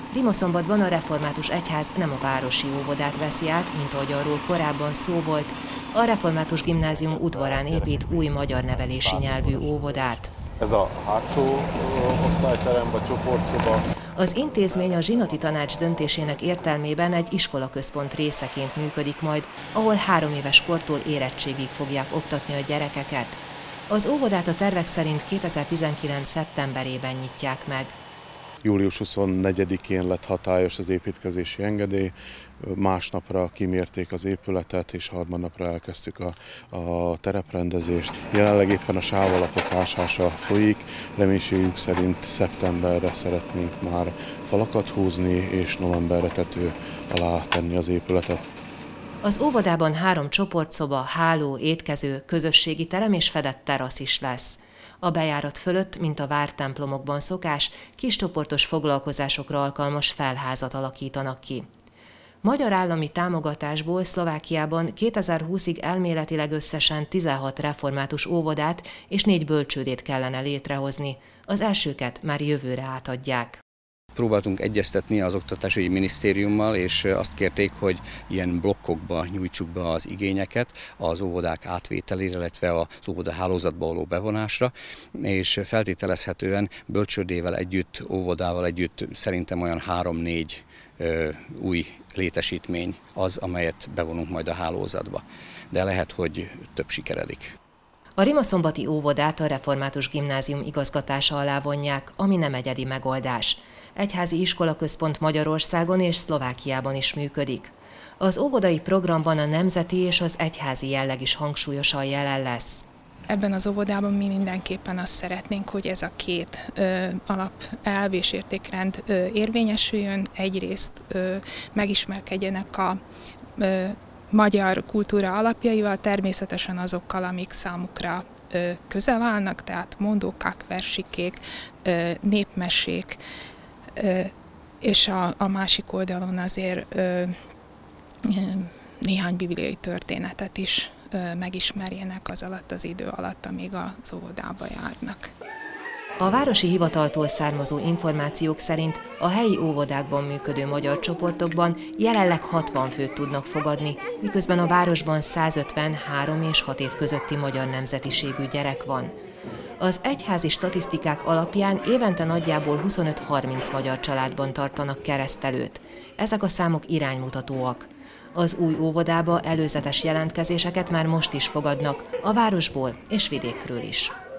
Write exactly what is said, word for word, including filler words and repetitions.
Rimaszombatban a református egyház nem a városi óvodát veszi át, mint ahogy arról korábban szó volt. A református gimnázium udvarán épít új magyar nevelési nyelvű óvodát. Ez a hátsó osztályterem vagy csoportszoba. Az intézmény a zsinati tanács döntésének értelmében egy iskolaközpont részeként működik majd, ahol három éves kortól érettségig fogják oktatni a gyerekeket. Az óvodát a tervek szerint kétezer-tizenkilenc. szeptemberében nyitják meg. július huszonnegyedikén lett hatályos az építkezési engedély, másnapra kimérték az épületet, és harmadnapra elkezdtük a, a tereprendezést. Jelenleg éppen a sávalapok ásása folyik, reménységünk szerint szeptemberre szeretnénk már falakat húzni, és novemberre tető alá tenni az épületet. Az óvodában három csoportszoba, háló, étkező, közösségi terem és fedett terasz is lesz. A bejárat fölött, mint a vártemplomokban szokás, kiscsoportos foglalkozásokra alkalmas felházat alakítanak ki. Magyar állami támogatásból Szlovákiában kétezer-húszig elméletileg összesen tizenhat református óvodát és négy bölcsődét kellene létrehozni. Az elsőket már jövőre átadják. Próbáltunk egyeztetni az Oktatásügyi Minisztériummal, és azt kérték, hogy ilyen blokkokba nyújtsuk be az igényeket az óvodák átvételére, illetve az óvoda hálózatba való bevonásra, és feltételezhetően bölcsődével együtt, óvodával együtt szerintem olyan három-négy új létesítmény az, amelyet bevonunk majd a hálózatba. De lehet, hogy több sikeredik. A rimaszombati óvodát a református gimnázium igazgatása alá vonják, ami nem egyedi megoldás. Egyházi iskolaközpont Magyarországon és Szlovákiában is működik. Az óvodai programban a nemzeti és az egyházi jelleg is hangsúlyosan jelen lesz. Ebben az óvodában mi mindenképpen azt szeretnénk, hogy ez a két ö, alapelv és értékrend ö, érvényesüljön. Egyrészt ö, megismerkedjenek a ö, magyar kultúra alapjaival, természetesen azokkal, amik számukra ö, közel állnak, tehát mondókák, versikék, ö, népmesék, ö, és a, a másik oldalon azért ö, néhány bibliai történetet is megismerjenek az alatt az idő alatt, amíg az óvodába járnak. A városi hivataltól származó információk szerint a helyi óvodákban működő magyar csoportokban jelenleg hatvan főt tudnak fogadni, miközben a városban százötven három és hat év közötti magyar nemzetiségű gyerek van. Az egyházi statisztikák alapján évente nagyjából huszonöt-harminc magyar családban tartanak keresztelőt. Ezek a számok iránymutatóak. Az új óvodába előzetes jelentkezéseket már most is fogadnak, a városból és vidékről is.